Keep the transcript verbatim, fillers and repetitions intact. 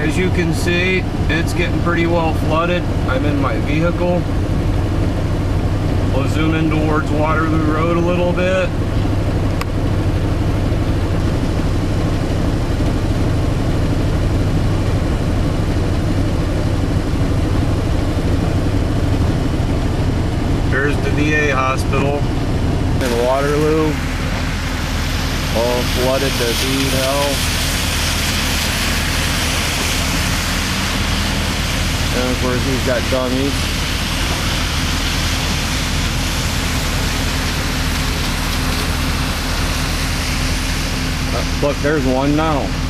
as you can see, it's getting pretty well flooded. I'm in my vehicle. We'll zoom in towards Waterloo Road a little bit. There's the V A hospital in Waterloo. All flooded to heat hell. And of course he's got dummies. Uh, look, there's one now.